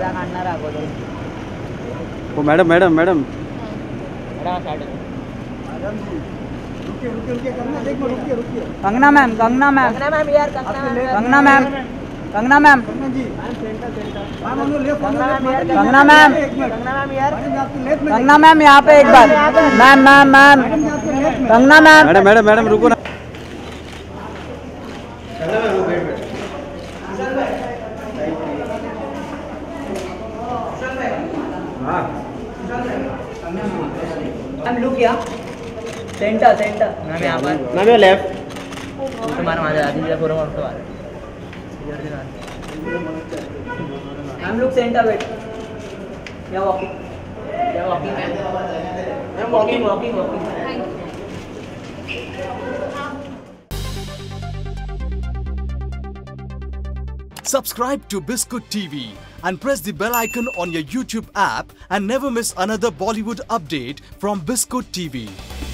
वो madam madam madam Kangana ma'am Kangana ma'am Kangana ma'am Kangana ma'am Kangana ma'am Kangana ma'am यहाँ पे एक बार ma'am ma'am ma'am Kangana ma'am madam madam madam रुको ना। मैम लुक या सेंटर सेंटर मैम यहाँ पर मैम ये लेफ्ट तुम्हारा मारे आदमी का पूरा मार तो मैम लुक सेंटर वेट या walking ma'am walking walking walking Subscribe to Biscuit TV and press the bell icon on your YouTube app and never miss another Bollywood update from Biscuit TV.